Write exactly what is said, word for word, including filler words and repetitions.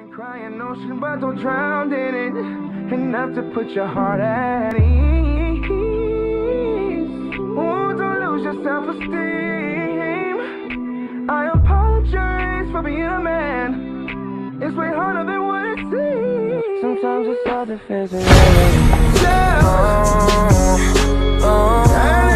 Cry an ocean, but don't drown in it. Enough to put your heart at ease. Oh, don't lose your self-esteem. I apologize for being a man. It's way harder than what it seems. Sometimes it's self-defense and yeah. Oh, oh.